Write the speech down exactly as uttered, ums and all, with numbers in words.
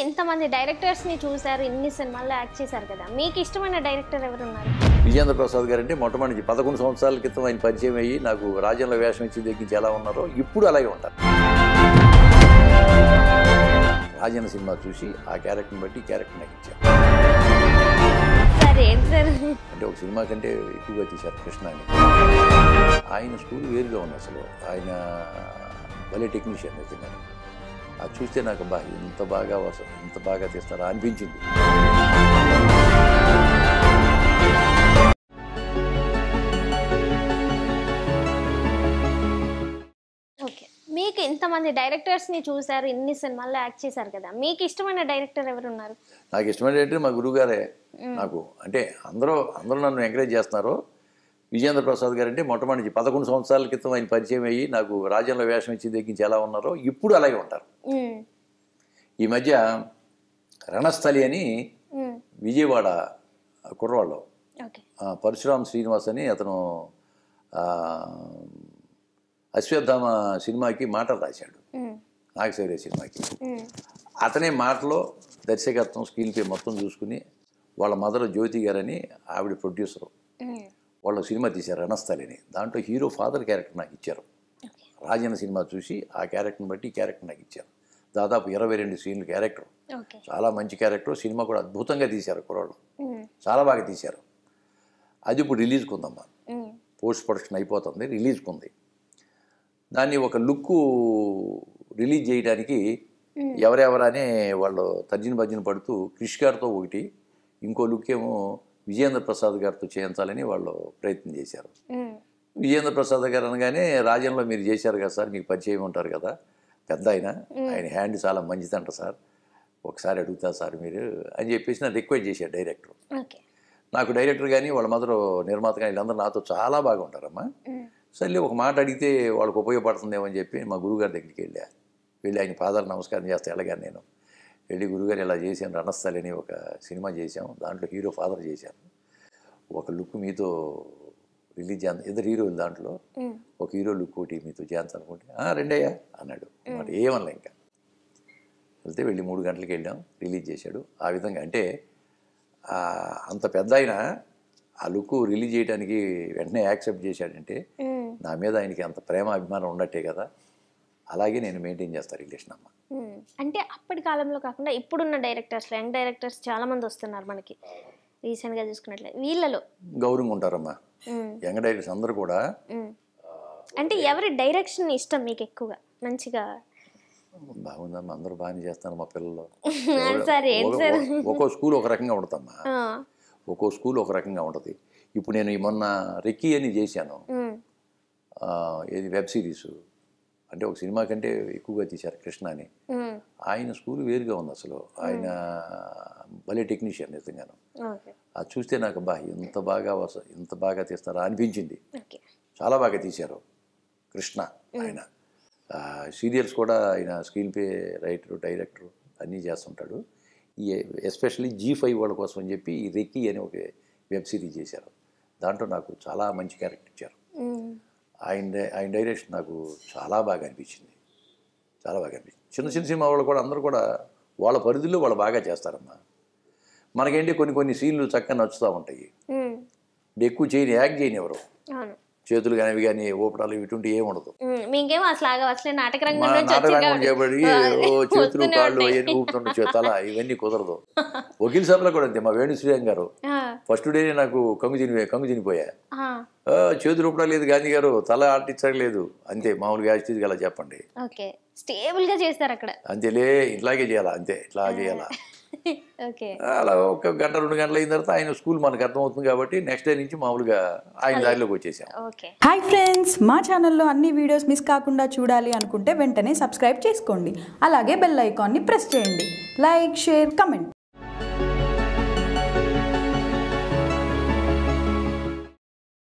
ఇంతమంది డైరెక్టర్స్ ని చూసారు, ఇన్ని సినిమాల్లో యాక్ట్ చేశారు కదా, మీకు ఇష్టమైన డైరెక్టర్ ఎవరు ఉన్నారు? విజయేంద్ర ప్రసాద్ గారు అంటే మొట్టమొదటి పదకొండు సంవత్సరాల క్రితం ఆయన పరిచయం అయ్యి నాకు రాజ్యంలో వేషం ఇచ్చి దగ్గరించి ఎలా ఉన్నారో ఇప్పుడు అలాగే ఉంటారు. రాజన్న సినిమా చూసి ఆ క్యారెక్టర్ని బట్టి క్యారెక్టర్ నాకు ఇచ్చారు. అంటే ఒక సినిమా కంటే ఎక్కువగా తీశారు కృష్ణ అని. ఆయన స్కూల్ వేరుగా ఉంది అసలు. ఆయన భలే టెక్నీషియన్ నిజంగా. అది చూస్తే నాకు బా ఇంత బాగా వస్తుంది, ఇంత బాగా తీస్తారా అనిపించింది. ఓకే, మీకు ఇంతమంది డైరెక్టర్స్ ని చూసారు, ఇన్ని సినిమాల్లో యాక్ట్ చేశారు కదా, మీకు ఇష్టమైన డైరెక్టర్ ఎవరు ఉన్నారు? నాకు ఇష్టమైన డైరెక్టర్ మా గురువు గారే. నాకు అంటే అందరూ అందరూ నన్ను ఎంకరేజ్ చేస్తున్నారు. విజయేంద్ర ప్రసాద్ గారు అంటే మొట్టమొదటి పదకొండు సంవత్సరాల క్రితం ఆయన పరిచయం అయ్యి నాకు రాజ్యంలో వేషం ఇచ్చి దగ్గరించి ఎలా ఉన్నారో ఇప్పుడు అలాగే ఉంటారు. ఈ మధ్య రణస్థలి అని విజయవాడ కుర్రవాళ్ళు పరశురామ్ శ్రీనివాస్ అని అతను అశ్వత్థామ సినిమాకి మాటలు రాశాడు, నాగశౌర్య సినిమాకి. అతనే మాటలో దర్శకత్వం స్క్రీన్ ప్లే మొత్తం చూసుకుని వాళ్ళ మదర్ జ్యోతి గారని ఆవిడ ప్రొడ్యూసరు, వాళ్ళు సినిమా తీశారు రణస్థలిని. దాంట్లో హీరో ఫాదర్ క్యారెక్టర్ నాకు ఇచ్చారు. రాజన్న సినిమా చూసి ఆ క్యారెక్టర్ని బట్టి క్యారెక్టర్ నాకు ఇచ్చారు. దాదాపు ఇరవై రెండు సీన్లు క్యారెక్టర్, చాలా మంచి క్యారెక్టర్. సినిమా కూడా అద్భుతంగా తీశారు కుర్రాళ్ళు, చాలా బాగా తీశారు. అది ఇప్పుడు రిలీజ్కి ఉందమ్మా, పోస్ట్ ప్రొడక్షన్ అయిపోతుంది, రిలీజ్కి ఉంది. దాన్ని ఒక లుక్ రిలీజ్ చేయడానికి ఎవరెవరనే వాళ్ళు తర్జన భర్జన పడుతూ క్రిష్ గారితో ఒకటి, ఇంకో లుక్ ఏమో విజయేంద్ర ప్రసాద్ గారితో చేయించాలని వాళ్ళు ప్రయత్నం చేశారు. విజయేంద్ర ప్రసాద్ గారు అనగానే రాజ్యంలో మీరు చేశారు కదా సార్, మీకు పరిచయం ఉంటారు కదా, పెద్ద ఆయన ఆయన హ్యాండ్ చాలా మంచిదంట సార్, ఒకసారి అడుగుతా సార్ మీరు అని చెప్పేసి నా రిక్వెస్ట్ చేశారు డైరెక్టర్. నాకు డైరెక్టర్ కానీ వాళ్ళ మదర్ నిర్మాత కానీ వీళ్ళందరూ నాతో చాలా బాగా ఉంటారమ్మా. సరే ఒక మాట అడిగితే వాళ్ళకి ఉపయోగపడుతుందేమో అని చెప్పి మా గురువుగారి దగ్గరికి వెళ్ళా. వెళ్ళి ఆయన పాదాలు నమస్కారం చేస్తే ఎలాగా నేను వెళ్ళి గురుగారు ఇలా చేశాను, రణస్థలి అని ఒక సినిమా చేశాం, దాంట్లో హీరో ఫాదర్ చేశాను, ఒక లుక్ మీతో రిలీజ్ చేద్దాం, ఇద్దరు హీరోలు దాంట్లో ఒక హీరో లుక్ ఒకటి మీతో చేయాలనుకుంటే రెండయ్యా అన్నాడు. మరి ఏమన్నా ఇంకా వెళ్తే వెళ్ళి మూడు గంటలకి వెళ్ళాం, రిలీజ్ చేశాడు. ఆ విధంగా అంటే అంత పెద్ద ఆయన ఆ లుక్ రిలీజ్ చేయడానికి వెంటనే యాక్సెప్ట్ చేశాడంటే నా మీద ఆయనకి అంత ప్రేమ అభిమానం ఉన్నట్టే కదా. అలాగే నేను మెయింటైన్ చేస్తాను రిలేషన్ అమ్మ. అంటే అప్పటి కాలంలో కాకుండా ఇప్పుడున్న డైరెక్టర్స్, యంగ్ డైరెక్టర్స్ చాలా మంది వస్తున్నారు మనకి రీసెంట్గా చూసుకున్నట్లయితే, వీళ్ళలో గౌరవంగా ఉంటారమ్మా యంగ్ డైరెక్టర్స్ అందరూ కూడా. అంటే ఎవరి డైరెక్షన్ ఇష్టం మీకు ఎక్కువగా? మంచిగా బాగుందమ్మా, అందరూ బాగానే చేస్తాను మా పిల్లలు. ఒక్కో స్కూల్ ఒక రకంగా ఉంటుందమ్మా, ఒక్కో స్కూల్ ఒక రకంగా ఉంటుంది. ఇప్పుడు నేను మొన్న రెక్కీ అని చేశాను, ఏది వెబ్ సిరీస్, అంటే ఒక సినిమా కంటే ఎక్కువగా తీశారు కృష్ణ అని. ఆయన స్కూల్ వేరుగా ఉంది అసలు. ఆయన భలే టెక్నీషియన్ నిజంగాను. అది చూస్తే నాకు బా ఇంత బాగా వస్తుంది, ఇంత బాగా తీస్తారా అనిపించింది. చాలా బాగా తీశారు కృష్ణ. ఆయన సీరియల్స్ కూడా ఆయన స్క్రీన్ ప్లే రైటరు, డైరెక్టరు అన్నీ చేస్తుంటాడు. ఈ ఎస్పెషల్లీ జీ ఫైవ్ వాళ్ళ కోసం అని చెప్పి ఈ రెక్కీ అని ఒక వెబ్ సిరీస్ చేశారు. దాంట్లో నాకు చాలా మంచి క్యారెక్టర్ ఇచ్చారు. ఆయన ఆయన డైరెక్షన్ నాకు చాలా బాగా అనిపించింది, చాలా బాగా అనిపించింది. చిన్న చిన్న సినిమా వాళ్ళు కూడా అందరూ కూడా వాళ్ళ పరిధిలో వాళ్ళు బాగా చేస్తారమ్మా. మనకేంటి కొన్ని కొన్ని సీన్లు చక్కగా నచ్చుతూ ఉంటాయి, ఎక్కువ చేయని యాక్ట్ చేయని ఎవరు, చేతులు కానీ అవి కానీ ఊపడాలు ఇటువంటి ఏమి ఉండదు. నాటక రంగం చేయబడి ఓ చేతులు కాళ్ళు అవన్నీ ఊపుతుంటే తల ఇవన్నీ కుదరదు. వకీల్ సభలో కూడా అంతే. మా వేణు శ్రీరామ్ గారు ఫస్ట్ డేనే నాకు కంగు చిని కంగు చినిపోయా. చేతులు ఊపడం లేదు గాంధీ గారు, తల ఆటించలేదు అంతే, మామూలుగా యాజిటీజ్ అలా చెప్పండి, స్టేబుల్ గా చేస్తారు అక్కడ, అంతేలే ఇట్లాగే చేయాలా, అంతే ఇట్లా చేయాలా. అలా ఒక గంట రెండు గంటలు అయిన తర్వాత ఆయన స్కూల్ మనకు అర్థమవుతుంది కాబట్టి నెక్స్ట్ డే నుంచి మామూలుగా ఆయన దారిలోకి వచ్చేసాం. హాయ్ ఫ్రెండ్స్, మా ఛానల్లో అన్ని వీడియోస్ మిస్ కాకుండా చూడాలి అనుకుంటే వెంటనే సబ్స్క్రైబ్ చేసుకోండి. అలాగే బెల్ ఐకాన్ని ప్రెస్ చేయండి. Like, share, comment.